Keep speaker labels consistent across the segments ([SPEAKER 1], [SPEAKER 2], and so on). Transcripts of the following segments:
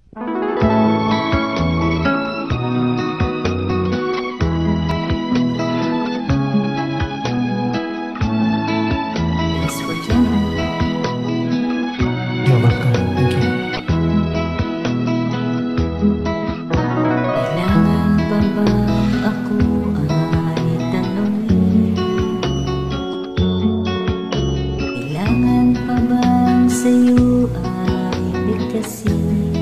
[SPEAKER 1] Thanks for jamming.
[SPEAKER 2] You're welcome. Thank you.
[SPEAKER 1] Kailangan pa bang ako ay tanungin? Kailangan pa bang sa'yo ay bigkasin?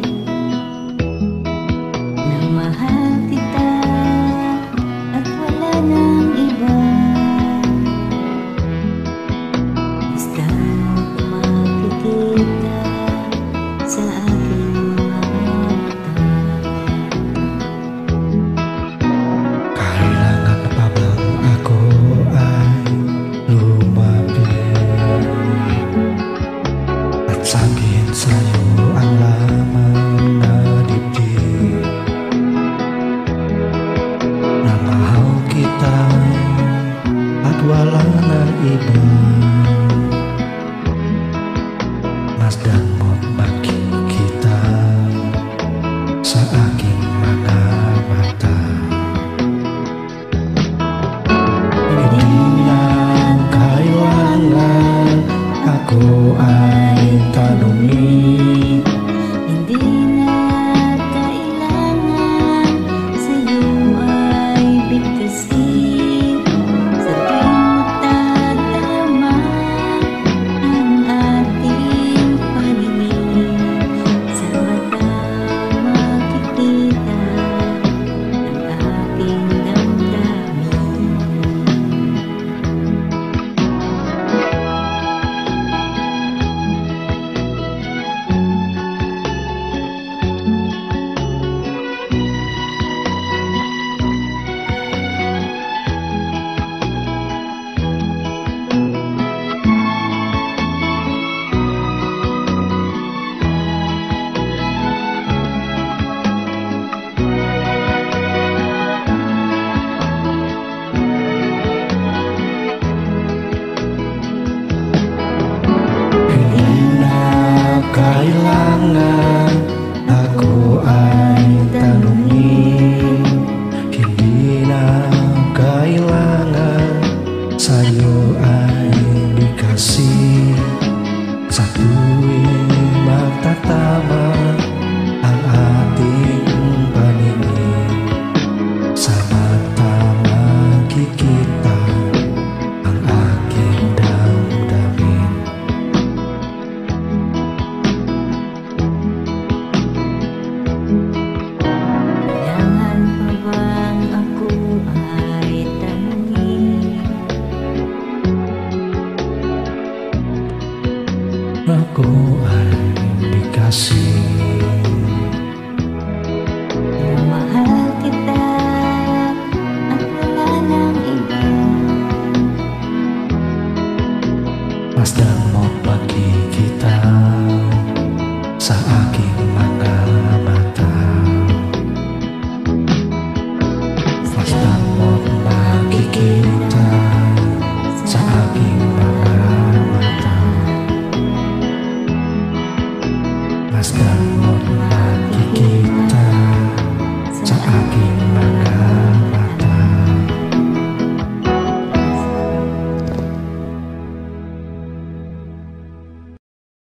[SPEAKER 1] Na mahal kita at wala nang iba. Basta makikita sa aking mga mata.
[SPEAKER 2] Kailangan pa bang ako ay lumapit at sabihin sa'yo ang laman na dibdib, na mahal kita at wala nang iba. Masdan mo't makikita sa aking mga mata. Hindi na kailangan ako ay tanungin.
[SPEAKER 1] Hindi na kailangan sa'yo ay bigkasin. Sa tuwing magtatama ang ating paningin, sa mata makikita ang aking damdamin.
[SPEAKER 2] Hindi na kailangan ako ay tanungin. Hindi na kailangan sa'yo ay bigkasin. Sa tuwing magtatama ang ating paningin, sa mata makikita ang aking damdamin.
[SPEAKER 1] Kailangan pa bang ako ay tanungin?
[SPEAKER 2] Ako ay bigkasin.
[SPEAKER 1] Na mahal kita at wala nang iba.
[SPEAKER 2] Masdan mo't makikita sa aking mga mata. Masdan mo't makikita sa aking mga mata. Masdan